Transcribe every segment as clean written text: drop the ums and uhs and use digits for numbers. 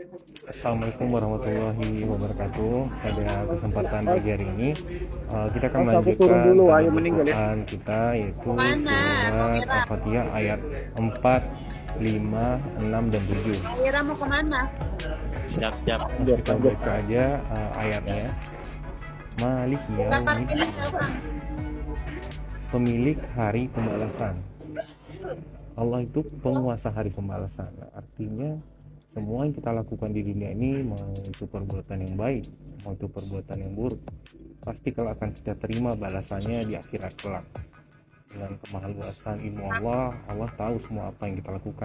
Assalamualaikum warahmatullahi wabarakatuh. Pada kesempatan pagi hari ini kita akan melanjutkan tadabbur Quran kita, yaitu surat Al-Fatihah ayat 4, 5, 6, dan 7. Ira mau kemana? Siap. Kita baca aja ayatnya. Malik Yaumiddin, pemilik hari pembalasan. Allah itu penguasa hari pembalasan. Artinya semua yang kita lakukan di dunia ini, mau itu perbuatan yang baik, mau itu perbuatan yang buruk, pasti kalau akan kita terima balasannya di akhirat kelak. Dengan kemahaluasan ilmu Allah, Allah tahu semua apa yang kita lakukan.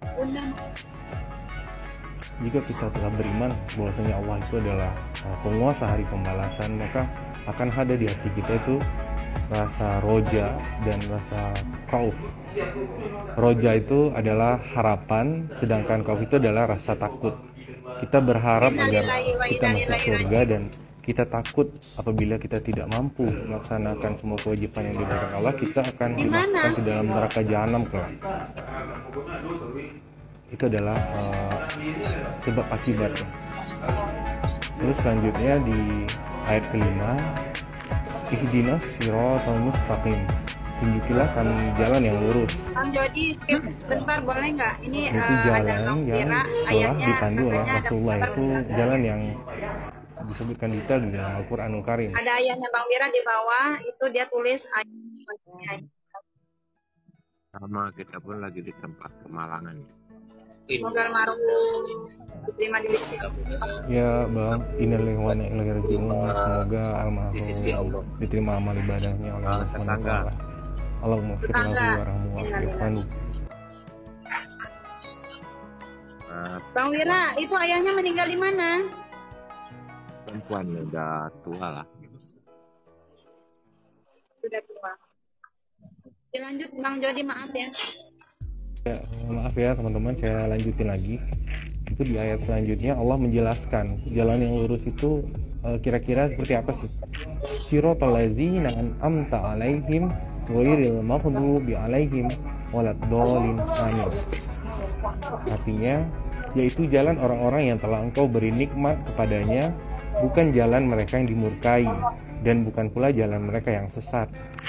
Jika kita telah beriman bahwasanya Allah itu adalah penguasa hari pembalasan, maka akan ada di hati kita itu rasa roja dan rasa khauf. Roja itu adalah harapan, sedangkan khauf itu adalah rasa takut. Kita berharap agar kita masuk surga, dan kita takut apabila kita tidak mampu melaksanakan semua kewajiban yang diberikan Allah, kita akan dimasukkan ke dalam neraka jahanam kelak. Itu adalah sebab akibatnya. Terus selanjutnya di ayat kelima, ihdinas siratal mustaqim, tunjukilah kami jalan yang lurus. Bang Jody, skip sebentar boleh nggak? Ini Itu jalan yang telah dipandu oleh Rasulullah, itu jalan yang disebutkan detail di dalam Al-Quranul Karim. Ada ayatnya Bang Wira di bawah, itu dia tulis ayat. Sama kita pun lagi di tempat kemalangan. Semoga almarhum diterima di sisi Allah. Ya Bang, innalillahi wa inna ilaihi raji'un. Semoga almarhum diterima amal ibadahnya oleh Allah Subhanahu wa taala. Allahumma ighfir lahu warhamhu. Bang Wira, itu ayahnya meninggal di mana? Perempuan udah tua lah. Sudah tua. Dilanjut Bang Jody, maaf ya. Ya, maaf ya teman-teman, saya lanjutin lagi. Itu di ayat selanjutnya Allah menjelaskan jalan yang lurus itu kira-kira seperti apa sih? Siratal ladzina an'amta 'alaihim ghairil maghdubi 'alaihim waladdallin. Amin. Artinya yaitu jalan orang-orang yang telah Engkau beri nikmat kepadanya, bukan jalan mereka yang dimurkai, dan bukan pula jalan mereka yang sesat.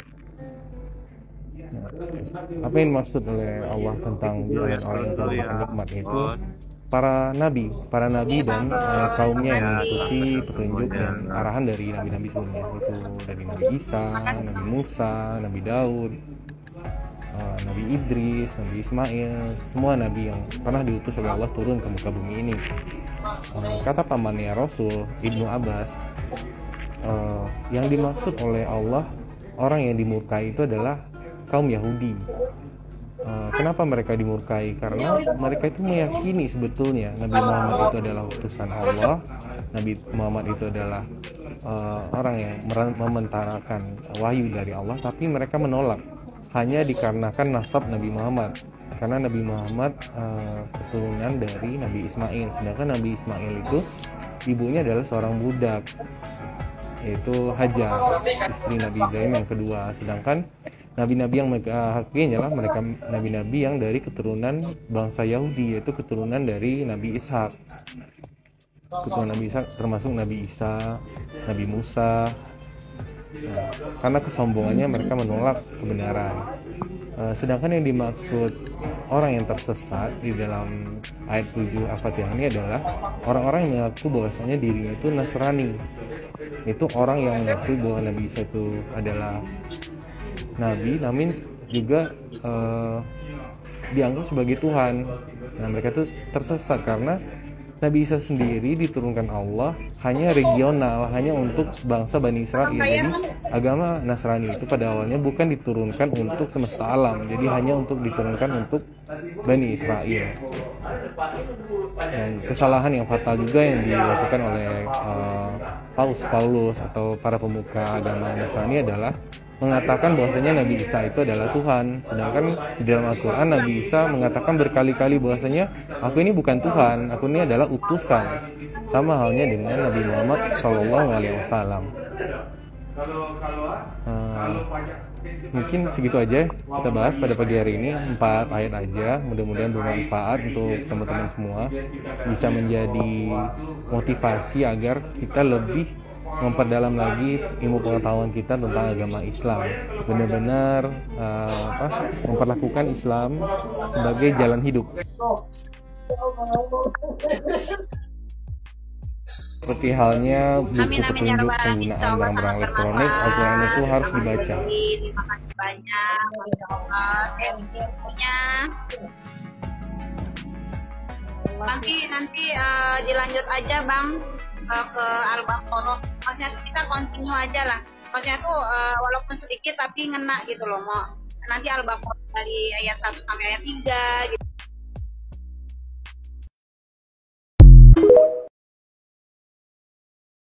Apa yang dimaksud oleh Allah tentang jalan orang yang telah nikmat itu? Para nabi dan kaumnya yang mengikuti petunjuk dan arahan dari nabi-nabi sebelumnya, itu dari Nabi Isa, Nabi Musa, Nabi Daud, Nabi Idris, Nabi Ismail, semua nabi yang pernah diutus oleh Allah turun ke muka bumi ini. Kata pamannya Rasul Ibnu Abbas, yang dimaksud oleh Allah orang yang dimurkai itu adalah kaum Yahudi. Kenapa mereka dimurkai? Karena mereka itu meyakini sebetulnya Nabi Muhammad itu adalah utusan Allah, Nabi Muhammad itu adalah orang yang mementarakan wahyu dari Allah, tapi mereka menolak hanya dikarenakan nasab Nabi Muhammad, karena Nabi Muhammad keturunan dari Nabi Ismail, sedangkan Nabi Ismail itu ibunya adalah seorang budak, yaitu Hajar, istri Nabi Ibrahim yang kedua. Sedangkan nabi-nabi yang hakikatnya adalah mereka nabi-nabi yang dari keturunan bangsa Yahudi, yaitu keturunan dari Nabi Ishak. Keturunan Nabi Ishak termasuk Nabi Isa, Nabi Musa. Nah, karena kesombongannya mereka menolak kebenaran. Sedangkan yang dimaksud orang yang tersesat di dalam ayat 7 Al-Fatihah ini adalah orang-orang yang mengaku bahwasanya dirinya itu Nasrani. Itu orang yang mengaku bahwa Nabi Isa itu adalah Nabi, namun juga dianggap sebagai Tuhan. Nah, mereka itu tersesat karena Nabi Isa sendiri diturunkan Allah hanya regional, hanya untuk bangsa Bani Israel. Jadi agama Nasrani itu pada awalnya bukan diturunkan untuk semesta alam, jadi hanya untuk diturunkan untuk Bani Israel. Dan kesalahan yang fatal juga yang dilakukan oleh Paulus atau para pemuka agama Nasrani adalah mengatakan bahwasanya Nabi Isa itu adalah Tuhan, sedangkan di dalam Al-Quran Nabi Isa mengatakan berkali-kali bahwasanya aku ini bukan Tuhan, aku ini adalah utusan, sama halnya dengan Nabi Muhammad SAW. Mungkin segitu aja kita bahas pada pagi hari ini, 4 ayat aja. Mudah-mudahan bermanfaat untuk teman-teman semua, bisa menjadi motivasi agar kita lebih memperdalam lagi ilmu pengetahuan kita tentang agama Islam, benar-benar memperlakukan Islam sebagai jalan hidup. Seperti halnya buku petunjuk penggunaan barang-barang elektronik, Al-Quran itu harus dibaca. Terima kasih banyak, Masya Allah. Punya. Nanti dilanjut aja Bang ke Al-Baqarah. Maksudnya kita continue aja lah. Maksudnya tuh walaupun sedikit tapi ngena gitu loh. Mau nanti Al-Baqarah dari ayat 1 sampai ayat 3 gitu.